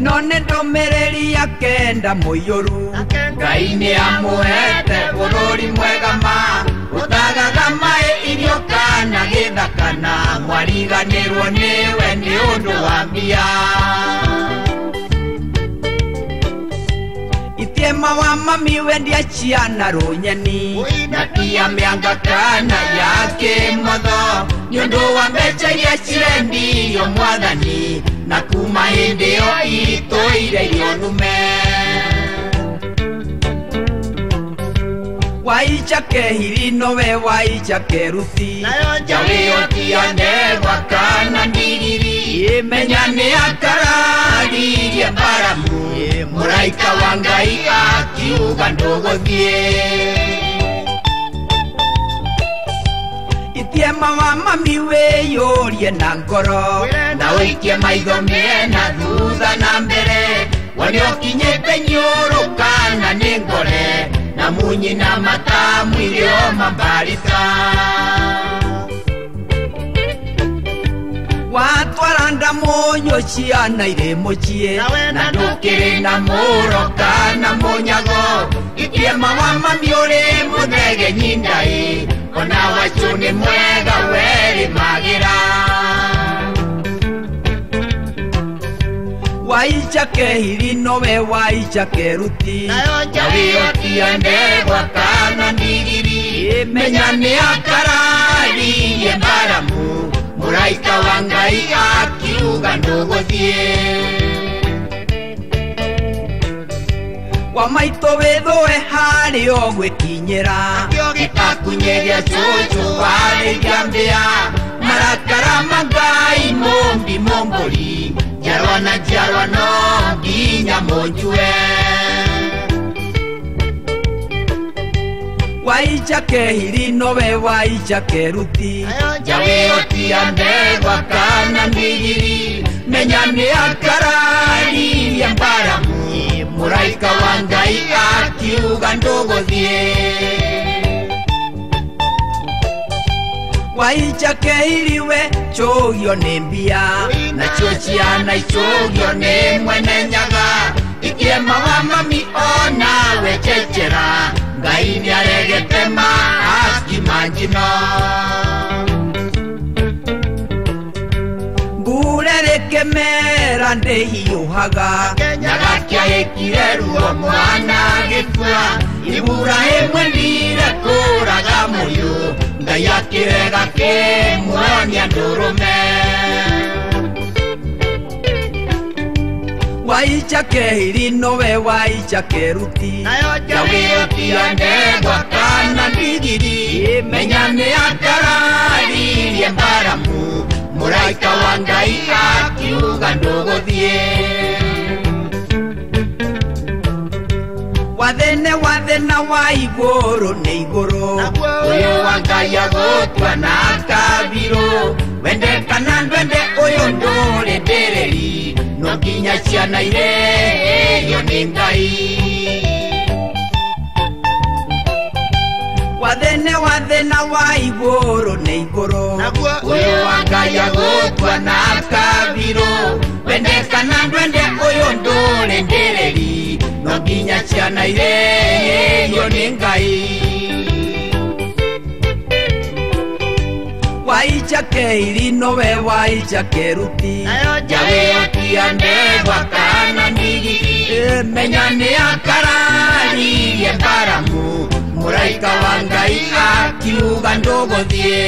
none ndomereri akenda muyoru Ngai ni amuhete bururi mwega ma utagaga mai irio kana githakana mwariganirwo niwe ni undu wa mbia Itiema wa mami wendia chiana runyeni na pia mianga kana yake motho nyundu wa mbeca iria cirendirio mwathani na kuma hindi yo itoire ionume Waichake hiri nowe waichake ruthi Jawe otiande wakana ndiriri Menyane akarari ya baramu Muraika wangai akiuga ndogo thie Itiema wa mami we yorie na ngoro Na uikie maitho miena thutha na mbere Wani okinyete nyurukana ningore Na munyi na matamu irio mambarika Watwaranda monyo ciana ire mochie Na ndukiri na muroka na munyago Itiema wa mami uri muthege nyindai Ona wachuni mwega weri magira Waichake hiri nowe waichake ruti Jawi otiande wakana ndigiri Menyane akarari ye baramu Muraika wangai akiuga ndogo thie Wamaito wethoe hari o gwikinyira Gitakunyeria chuchu wari jambia Marakara magai mombi mombori Jarwa no ginya monjue Waichake hiri nowe waichake ruti Jawe otiande wakana ndigiri Menyane akarari ya baramu Muraika wangai akiuga ndogo thie Waichake hiriwe chogio ni mbia Na chochiana ichogio ni mwene nyaga Ikiema wa mami ona wechechera Ngai ni aregete maaski manjino Ngure rekemera ndehiyuhaga Nyaga kia ekireruo mwana gifua Iburahimwe ndire kuraga muyu Ngai akirega ke mwonia ndurume Waichake hiri nowe waichake ruti Jawe otiande wakana ndigiri Menyane akarari ye baramu Muraika wangai akiuga ndogo thie Wathena wa iguru ni iguru Uyu wangai agotwa na kabiro Wende kana ndwende uyu nduri ndiriri No nginya ciana ireyo ni Ngai Wathena wa iguru ni iguru Uyu wangai agotwa na kabiro Wende kana ndwende uyu nduri ndiriri No nginya ciana ireyo ni Ngai Waichake hiri nowe waichake ruti Jawe otiande wakana ndigiri Menyane akarari ye baramu Muraika wangai akiuga ndogo thie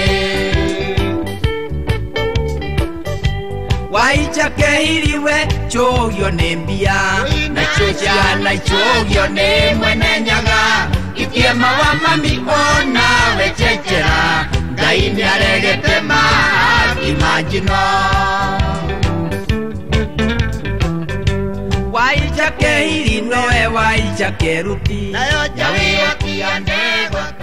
Waichake hiriwe chogio ni mbia Na chochiana ichogio ni mwene nyaga Ikiema wa mami ona wechechera Ngai ni aregete maaski manjino Waichake hiri nowe waichake ruti Jawe otiande